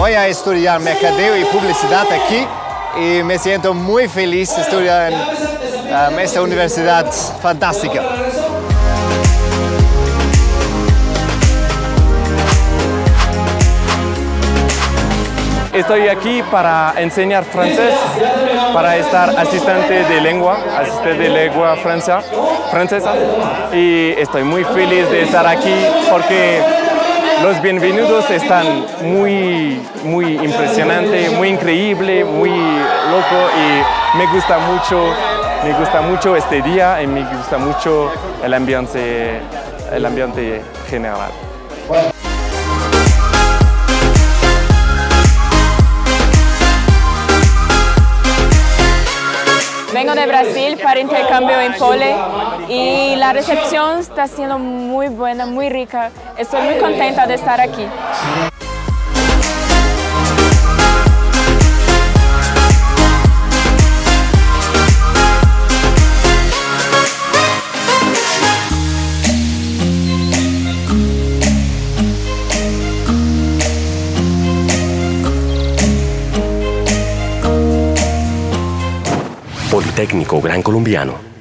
Voy a estudiar mercadeo y publicidad aquí y me siento muy feliz de estudiar en esta universidad fantástica. Estoy aquí para enseñar francés, para estar asistente de lengua francesa, y estoy muy feliz de estar aquí porque los bienvenidos están muy impresionantes, muy increíble, muy loco, y me gusta mucho este día y me gusta mucho el ambiente general. Vengo de Brasil para intercambio en Pole y la recepción está siendo muy buena, muy rica. Estoy muy contenta de estar aquí. Politécnico Gran Colombiano.